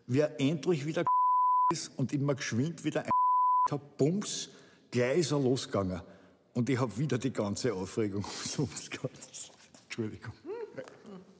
wie er endlich wieder ist und immer geschwind wieder hat, bums, gleich ist er losgegangen. Und ich habe wieder die ganze Aufregung umsonst gehabt. Entschuldigung.